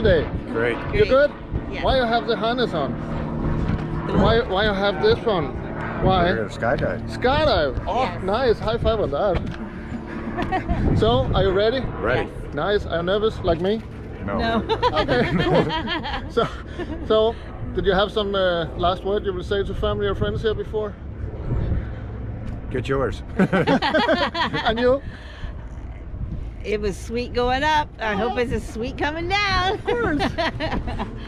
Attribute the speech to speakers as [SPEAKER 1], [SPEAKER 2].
[SPEAKER 1] today?
[SPEAKER 2] Great.
[SPEAKER 1] You good?
[SPEAKER 3] Yeah.
[SPEAKER 1] Why you have the harness on? Why you have this one? Why?
[SPEAKER 2] We're gonna skydive.
[SPEAKER 1] Skydive. Oh,
[SPEAKER 3] Yes.
[SPEAKER 1] nice. High five on that. So, are you ready?
[SPEAKER 2] Ready?
[SPEAKER 3] Yes.
[SPEAKER 1] Nice. Are you nervous like me?
[SPEAKER 3] No.
[SPEAKER 1] Okay, cool. So, did you have some last word you will say to family or friends here before?
[SPEAKER 2] Get yours.
[SPEAKER 1] And you?
[SPEAKER 3] It was sweet going up. I hope it's as sweet coming down.
[SPEAKER 1] Of course.